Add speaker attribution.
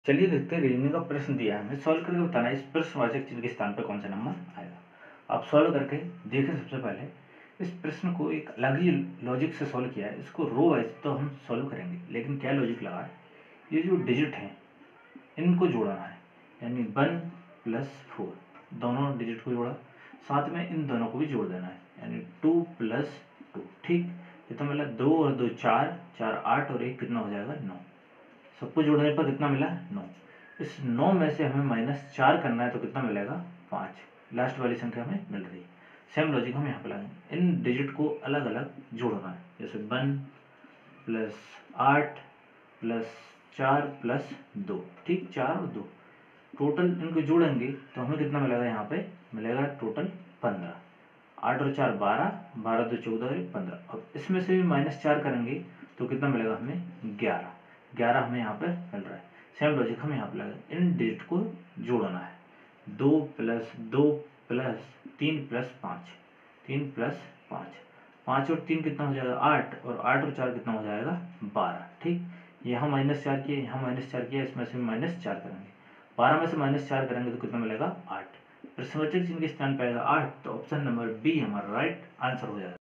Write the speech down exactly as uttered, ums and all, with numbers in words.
Speaker 1: चलिए देखते हैं रीजनिंग का प्रश्न दिया है हमें सॉल्व करके बताना है इस प्रश्नवाचक चिन्ह के स्थान पर कौन सा नंबर आएगा। आप सॉल्व करके देखें। सबसे पहले इस प्रश्न को एक अलग ही लॉजिक से सॉल्व किया है। इसको रो वाइज तो हम सॉल्व करेंगे, लेकिन क्या लॉजिक लगा है, ये जो डिजिट हैं इनको जोड़ना है, यानी वन प्लस फोर दोनों डिजिट को जोड़ा, साथ में इन दोनों को भी जोड़ देना है, यानी टू प्लस टू। ठीक, ये तो मिला दो और दो चार, चार आठ और एक कितना हो जाएगा नौ। सबको जोड़ने पर कितना मिला नौ। इस नौ में से हमें माइनस चार करना है तो कितना मिलेगा पाँच। लास्ट वाली संख्या हमें मिल रही है। सेम लॉजिक हम यहाँ पे लगाएंगे, इन डिजिट को अलग अलग जोड़ना है, जैसे वन प्लस आठ प्लस चार प्लस दो। ठीक, चार और दो टोटल इनको जोड़ेंगे तो हमें कितना मिलेगा, यहाँ पे मिलेगा टोटल पंद्रह। आठ और चार बारह, बारह दो चौदह और एक पंद्रह। अब इसमें से भी माइनस चार करेंगे तो कितना मिलेगा हमें ग्यारह। ग्यारह हमें यहाँ पर मिल रहा है। सेम लॉजिक हम यहाँ पर लगा, इन डिजिट को जोड़ना है, दो प्लस दो प्लस तीन प्लस पाँच, तीन प्लस पाँच, पाँच और तीन कितना हो जाएगा आठ, और आठ और चार कितना हो जाएगा बारह। ठीक, यहाँ माइनस चार किया, यहाँ माइनस चार किया, इसमें से माइनस चार करेंगे, बारह में से माइनस चार करेंगे तो कितना मिलेगा आठ। प्रश्नवाचक चिन्ह के स्थान पे आएगा आठ, तो ऑप्शन नंबर बी हमारा राइट आंसर हो जाएगा।